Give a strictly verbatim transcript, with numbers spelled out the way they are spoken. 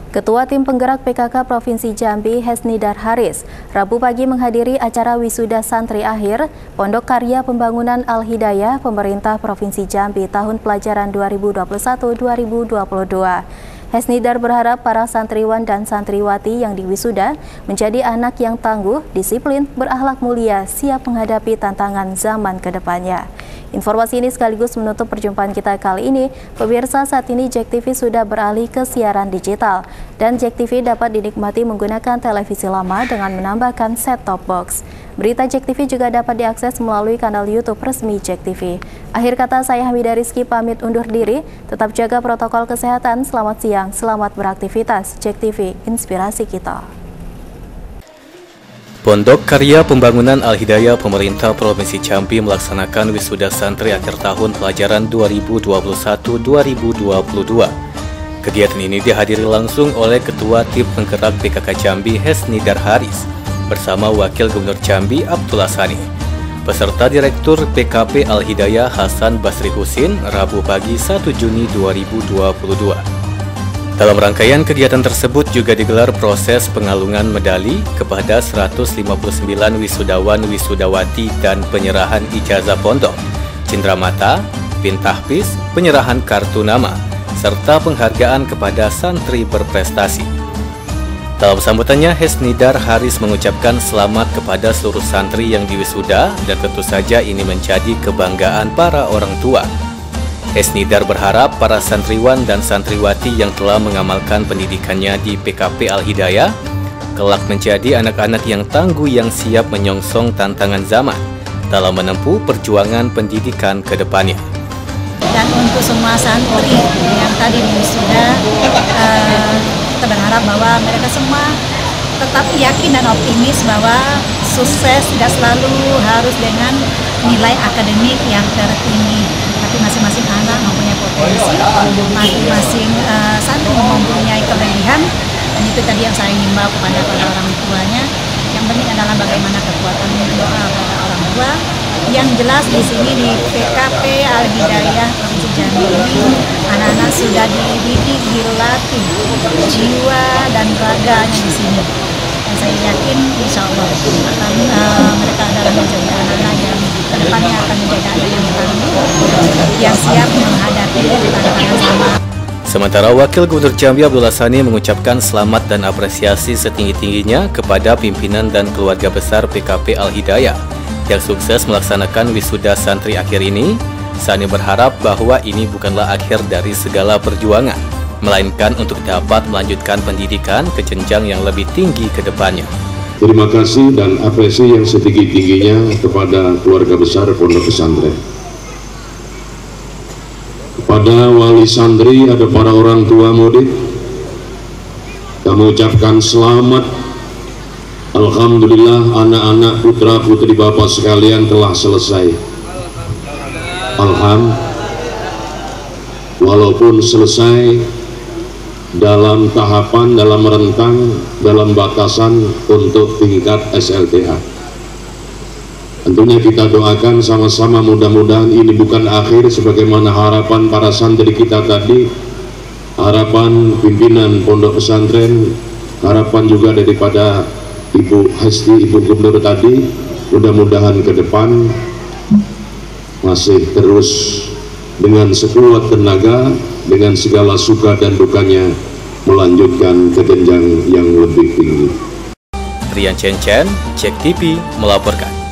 Ketua Tim Penggerak P K K Provinsi Jambi, Hesnidar Haris, Rabu pagi menghadiri acara wisuda santri akhir Pondok Karya Pembangunan Al-Hidayah Pemerintah Provinsi Jambi tahun pelajaran dua ribu dua puluh satu dua ribu dua puluh dua. Hesnidar berharap para santriwan dan santriwati yang diwisuda menjadi anak yang tangguh, disiplin, berakhlak mulia, siap menghadapi tantangan zaman ke depannya. Informasi ini sekaligus menutup perjumpaan kita kali ini. Pemirsa, saat ini Jek T V sudah beralih ke siaran digital dan Jek T V dapat dinikmati menggunakan televisi lama dengan menambahkan set-top box. Berita Jek T V juga dapat diakses melalui kanal YouTube resmi Jek T V. Akhir kata, saya Hamidah Rizky pamit undur diri. Tetap jaga protokol kesehatan. Selamat siang, selamat beraktivitas. Jek T V, inspirasi kita. Pondok Karya Pembangunan Al-Hidayah Pemerintah Provinsi Jambi melaksanakan wisuda santri akhir tahun pelajaran dua ribu dua puluh satu dua ribu dua puluh dua. Kegiatan ini dihadiri langsung oleh Ketua Tim Penggerak P K K Jambi, Hesnidar Haris, bersama Wakil Gubernur Jambi, Abdullah Sani. Peserta Direktur P K P Al-Hidayah, Hasan Basri Husin, Rabu pagi satu Juni dua ribu dua puluh dua. Dalam rangkaian kegiatan tersebut juga digelar proses pengalungan medali kepada seratus lima puluh sembilan wisudawan wisudawati dan penyerahan ijazah pondok, cindramata, pintahpis, penyerahan kartu nama, serta penghargaan kepada santri berprestasi. Dalam sambutannya, Hesnidar Haris mengucapkan selamat kepada seluruh santri yang diwisuda dan tentu saja ini menjadi kebanggaan para orang tua. Hesnidar berharap para santriwan dan santriwati yang telah mengamalkan pendidikannya di P K P Al-Hidayah kelak menjadi anak-anak yang tangguh yang siap menyongsong tantangan zaman dalam menempuh perjuangan pendidikan ke depannya. Dan untuk semua santri yang tadi wisuda, uh, kita berharap bahwa mereka semua tetap yakin dan optimis bahwa sukses tidak selalu harus dengan nilai akademik yang tertinggi, tapi masing-masing anak mempunyai potensi, masing-masing uh, santri mempunyai kelebihan, dan itu tadi yang saya himbau kepada para orang tuanya. Yang penting adalah bagaimana kekuatan doa para orang tua. Yang jelas di sini di P K P Al-Hidayah Provinsi Jambi ini anak-anak sudah dididik, dilatih jiwa dan raganya di sini. Dan saya yakin insya Allah akan uh, mereka adalah menjadi anak-anak yang kedepannya akan menjadi anak yang tangguh, yang siap menghadapi tantangan zaman. Sementara Wakil Gubernur Jambi Abdullah Sani mengucapkan selamat dan apresiasi setinggi-tingginya kepada pimpinan dan keluarga besar P K P Al-Hidayah yang sukses melaksanakan wisuda santri akhir ini. Sani berharap bahwa ini bukanlah akhir dari segala perjuangan, melainkan untuk dapat melanjutkan pendidikan ke jenjang yang lebih tinggi ke depannya. Terima kasih dan apresiasi yang setinggi-tingginya kepada keluarga besar Pondok Pesantren. Kepada wali santri, ada para orang tua murid, kami ucapkan selamat. Alhamdulillah, anak-anak putra putri bapak sekalian telah selesai. Alhamdulillah, walaupun selesai dalam tahapan, dalam rentang, dalam batasan untuk tingkat S L T A. Tentunya kita doakan sama-sama, mudah-mudahan ini bukan akhir sebagaimana harapan para santri kita tadi, harapan pimpinan pondok pesantren, harapan juga daripada Ibu Hesti, Ibu Gubernur tadi. Mudah-mudahan ke depan masih terus dengan sekuat tenaga, dengan segala suka dan dukanya melanjutkan ke jenjang yang lebih tinggi. Rian Chen Chen, Jek T V melaporkan.